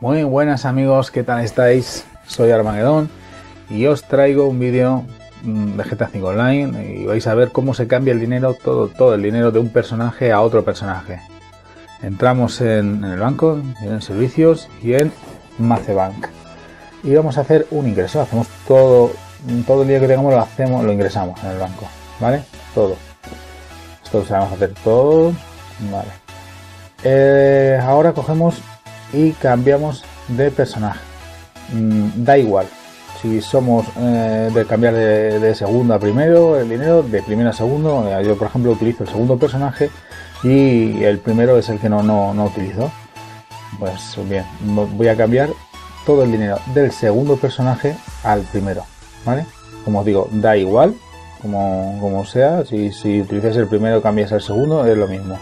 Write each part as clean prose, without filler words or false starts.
Muy buenas amigos, ¿qué tal estáis? Soy Armagedón y os traigo un vídeo de GTA V Online y vais a ver cómo se cambia el dinero, todo el dinero de un personaje a otro personaje. Entramos en el banco, en servicios y en Macebank y vamos a hacer un ingreso. Hacemos todo el dinero que tengamos lo ingresamos en el banco, ¿vale? Todo. Esto lo sabemos hacer todos, ¿vale? Ahora cogemos y cambiamos de personaje. Da igual si somos de cambiar de segundo a primero el dinero, de primero a segundo. Yo por ejemplo utilizo el segundo personaje y el primero es el que no utilizo. Pues bien, voy a cambiar todo el dinero del segundo personaje al primero, ¿vale? Como os digo, da igual como sea, si utilizas el primero cambias al segundo, es lo mismo.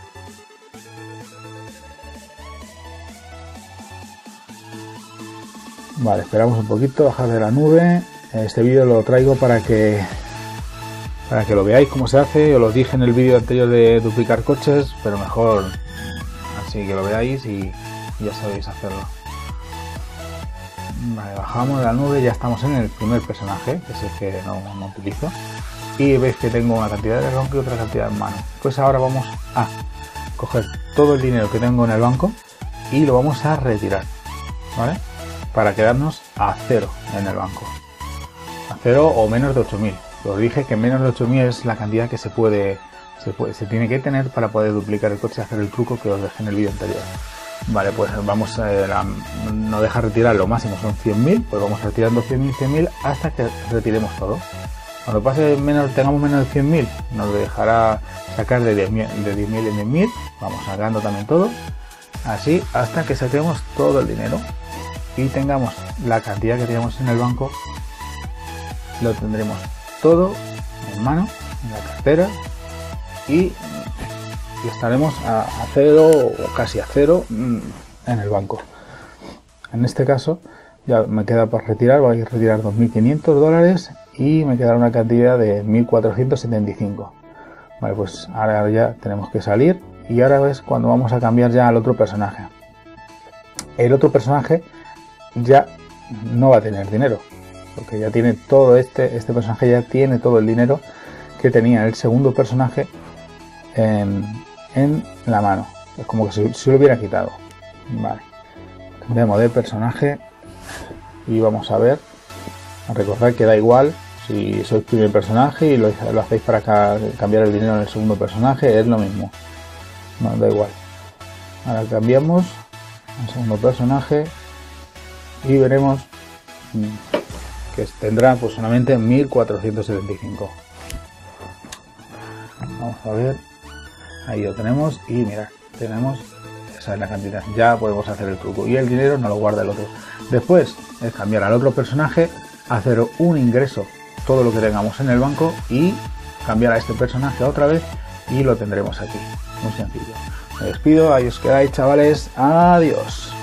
Vale, esperamos un poquito, bajar de la nube. Este vídeo lo traigo para que lo veáis cómo se hace. Os lo dije en el vídeo anterior de duplicar coches, pero mejor así que lo veáis y ya sabéis hacerlo. Vale, bajamos de la nube, ya estamos en el primer personaje, que es el que no utilizo. Y veis que tengo una cantidad de banco y otra cantidad en mano. Pues ahora vamos a coger todo el dinero que tengo en el banco y lo vamos a retirar, ¿vale? Para quedarnos a cero en el banco, a cero o menos de 8.000. Os dije que menos de 8.000 es la cantidad que se tiene que tener para poder duplicar el coche y hacer el truco que os dejé en el vídeo anterior. Vale, pues vamos no deja retirar, lo máximo son 100.000, pues vamos retirando 100.000 hasta que retiremos todo. Cuando tengamos menos de 100.000 nos dejará sacar de 10.000 en 10.000, vamos sacando también todo, así hasta que saquemos todo el dinero y tengamos la cantidad que teníamos en el banco. Lo tendremos todo en mano, en la cartera, y estaremos a cero o casi a cero en el banco. En este caso ya me queda por retirar, voy a retirar $2.500 y me quedará una cantidad de 1.475. Vale, pues ahora ya tenemos que salir y ahora es cuando vamos a cambiar ya al otro personaje. El otro personaje ya no va a tener dinero porque ya tiene todo este personaje ya tiene todo el dinero que tenía el segundo personaje en la mano. Es como que se lo hubiera quitado. Vale, cambiamos de personaje y vamos a ver. Recordad que da igual si sois primer personaje y lo hacéis para cambiar el dinero en el segundo personaje, es lo mismo, no da igual. Ahora cambiamos al segundo personaje y veremos que tendrá pues solamente 1.475. Vamos a ver, ahí lo tenemos y mirad, tenemos esa es la cantidad, ya podemos hacer el truco y el dinero no lo guarda el otro. Después es cambiar al otro personaje, hacer un ingreso, todo lo que tengamos en el banco y cambiar a este personaje otra vez y lo tendremos aquí, muy sencillo. Me despido, ahí os quedáis chavales, adiós.